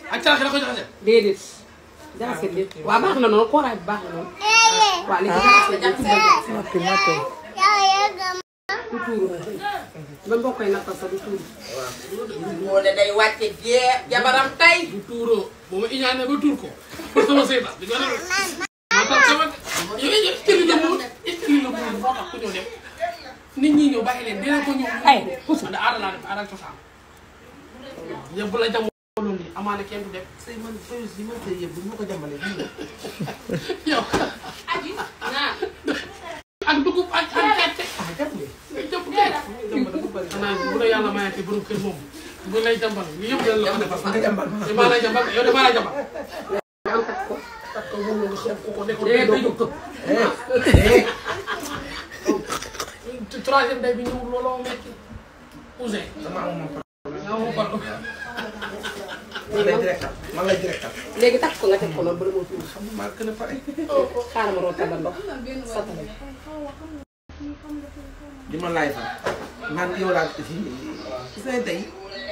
ak calax da ko jaxase. déedéet. jaxase déet waaw baax na noonu kooraay bi baax na noonu. waaw léegi jaxase noppi noppi. du tuuru ba mbokk yi nakkal sax du tuuru. waaw moo day wàcce jabaram tay. du tuuroo bu ma iñaane ba tuur ko pour sama seeta di ko def. maa tax sama yow istili la moo tax ku ñëw dem nit ñi ñëw bàyyi leen dina ko ñëw. ay puso da aada laa def aada cosaan yëpp la jam loolu nii amaana kenn du def. sëy man fayus yi ma sëy yëpp bu ma ko jàmbalee yow ak dugub ak gerte. jàpp gerte. xanaa bu la yàlla mayatee borom kër moom bu lay jàmbal lii yëpp yàlla la ko defal. nga jàmbal damaa lay jàmbal yow damaa lay jàmbal. am takk ko moom nga xam ko nekk day jóg tëb. troisième day bi ñëw looloo metti Ouzin. dama am moom man lay directal. léegi takk ko nga teg ko noonu ba demoo tuuru. xam nga maa gën a pare. xaaral ma rootal la ndox satale. di ma laay fa man yow laa ci seen tey.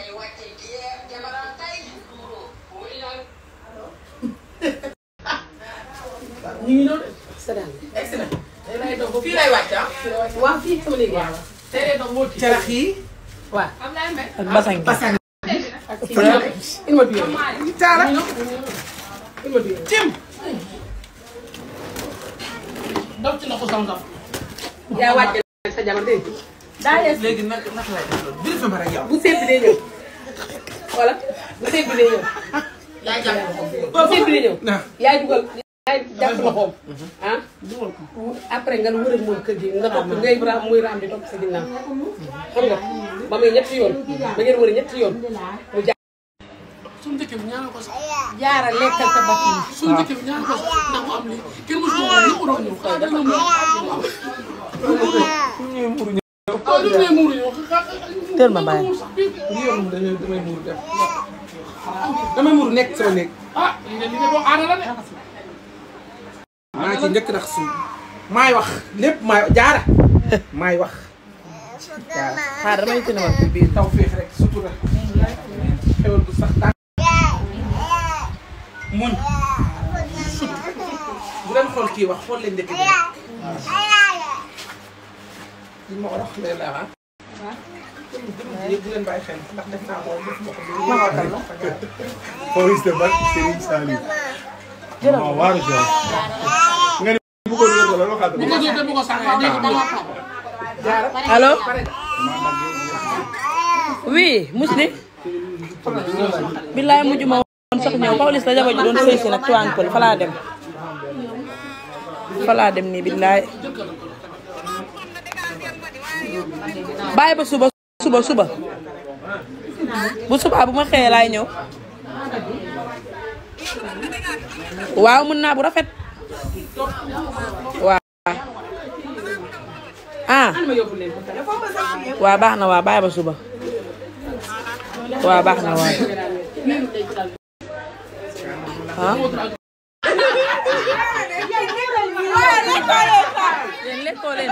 ñu ngi ñëw de. sadaan. excellent. fii lay wàcc ah. waaw fii sama léegi waaw. tey de dox moo ci. carax yi. waaw. ak basang basang. ak il ma duyoo. caara. il ma duyoo. cim. daw ci loxo sam-sam. yaa wàcce sa jabar dégg nga. daa yees léegi naka lay def loolu. biir fi ma rek yow. bu seet bi day ñëw. voilà bu seet bi day ñëw. yaa jàpp ko. bu seet bi day ñëw. ah. yaay dugal yaay jàpp loxoom. ah après nga wër ak moom kër gi nga topp ngay raam muy raam di topp sa ginnaaw. xam nga ba muy ñetti yoon ba ngeen wër ñetti yoon mu jaar. suñu dëkk bi ñaanal ko sax. jaara lekkal sa bopp yi. suñu dëkk bi ñaanal ko sax ndax mu am lii kenn mësu ko woon ñëpp doon ñëw xanaa dina mu am. ah li ngay muuru ñëw teel ma bàyyi. lii yow moom damay muuru def. damay muuru nekk sama néeg. ah li ne doo aada la de. maa ci njëkk ndax suuf. maay wax lépp maay jaara. maay wax. jaara xaar damay tënawal ci biir. taw féex rek sutura. xewal bu sax daan. muñ. bu leen xool kii wax xool leen njëkk bi rek. li ma wax léegi la ah. bu leen bàyyi xel ndax def naa ko def ma ko. Fawzia de Bar Serigne Saliou. non waaru si nga ni bu ko déglu la waxaat bu ko jotee bu ko sàngee dégg ba ma xam. jaara. allo. oui Mousli. billaay mujj ma woon sax ñëw Pawlish la jabar ji doon sëy si nag tuwaan pël fa laa dem. fa laa dem nii billaay. bàyyi ba suba bu subaa bu ma xëyee laay ñëw. waaw mën naa bu rafet. waaw. ah. waaw baax na waaw bàyyi ba suba. waaw baax na waaw. ah. yéen lekkoo leen.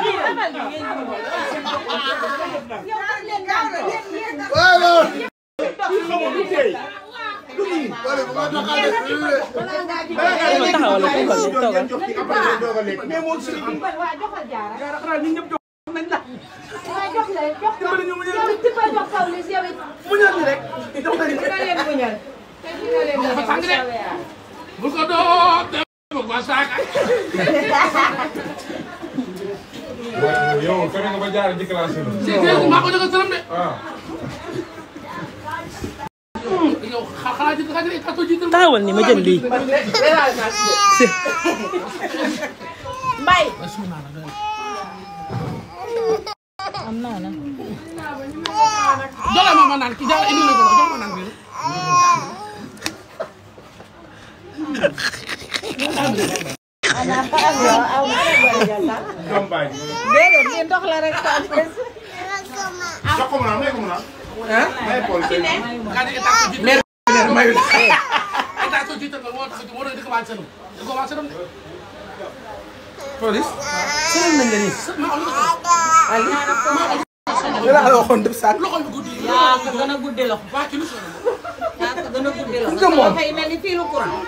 bu ko doon dem bu ko saaka. yow fexe nga ba jaar ci classe bi. maa ko joxe sërëm de. waaw. yow xanaa ci xaj rek tax a jiital. taxawal ni ma jël lii. Mbaye. am naa na. joxe ma naan ki joxe indi nañu ko jox ma naan bi. déedéet lii ndox la rek. jox ko mu naan may ko mu naan. ah. may Paul Seye. mère mayu la. état ko jiital ko moo tax moo doon di ko wàcc sërëm di ko wàcc sërëm de. Pawlish. sëriñ nañ la nii. Ali. la la waxoon def saak. loxo yu guddi yi yaa ko gën a guddi loxo. waa ci lu soxla moom. yaa ko gën a guddi loxo. Est-ce que moom dafay mel ni fii lu courant.